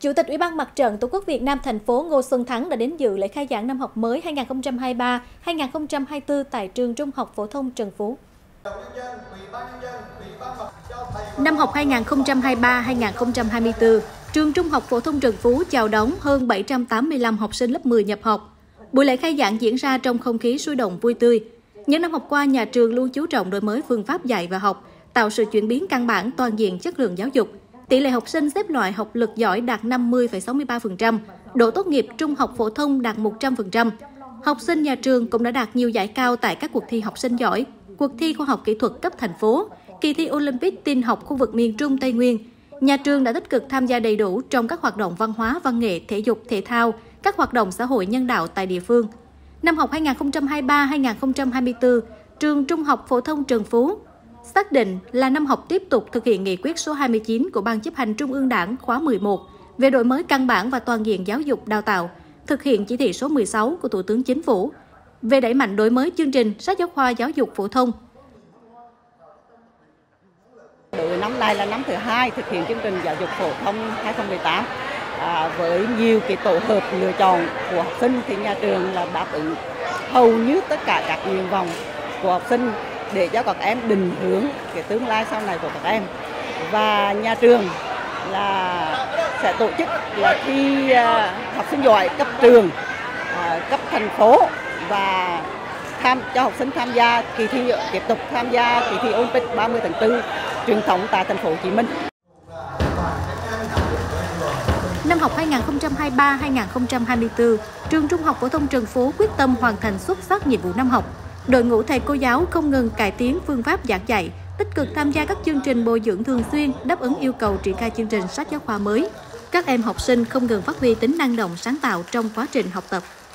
Chủ tịch Ủy ban Mặt trận Tổ quốc Việt Nam thành phố Ngô Xuân Thắng đã đến dự lễ khai giảng năm học mới 2023-2024 tại trường Trung học phổ thông Trần Phú. Năm học 2023-2024, trường Trung học phổ thông Trần Phú chào đón hơn 785 học sinh lớp 10 nhập học. Buổi lễ khai giảng diễn ra trong không khí sôi động vui tươi. Những năm học qua, nhà trường luôn chú trọng đổi mới phương pháp dạy và học, tạo sự chuyển biến căn bản toàn diện chất lượng giáo dục. Tỷ lệ học sinh xếp loại học lực giỏi đạt 50,63%, độ tốt nghiệp trung học phổ thông đạt 100%. Học sinh nhà trường cũng đã đạt nhiều giải cao tại các cuộc thi học sinh giỏi, cuộc thi khoa học kỹ thuật cấp thành phố, kỳ thi Olympic tin học khu vực miền Trung Tây Nguyên. Nhà trường đã tích cực tham gia đầy đủ trong các hoạt động văn hóa, văn nghệ, thể dục, thể thao, các hoạt động xã hội nhân đạo tại địa phương. Năm học 2023-2024, trường Trung học phổ thông Trần Phú xác định là năm học tiếp tục thực hiện nghị quyết số 29 của Ban chấp hành Trung ương Đảng khóa 11 về đổi mới căn bản và toàn diện giáo dục đào tạo, thực hiện chỉ thị số 16 của Thủ tướng Chính phủ về đẩy mạnh đổi mới chương trình sách giáo khoa giáo dục phổ thông. Đối với năm nay là năm thứ 2 thực hiện chương trình giáo dục phổ thông 2018. Với nhiều cái tổ hợp lựa chọn của học sinh thì nhà trường là đáp ứng hầu như tất cả các nguyện vọng của học sinh để cho các em định hướng cái tương lai sau này của các em. Và nhà trường là sẽ tổ chức là thi học sinh giỏi cấp trường, cấp thành phố và cho học sinh tham gia kỳ thi, tiếp tục tham gia kỳ thi Olympic 30 tháng 4 truyền thống tại thành phố Hồ Chí Minh. Năm học 2023-2024, trường Trung học phổ thông Trần Phú quyết tâm hoàn thành xuất sắc nhiệm vụ năm học. Đội ngũ thầy cô giáo không ngừng cải tiến phương pháp giảng dạy, tích cực tham gia các chương trình bồi dưỡng thường xuyên, đáp ứng yêu cầu triển khai chương trình sách giáo khoa mới. Các em học sinh không ngừng phát huy tính năng động sáng tạo trong quá trình học tập.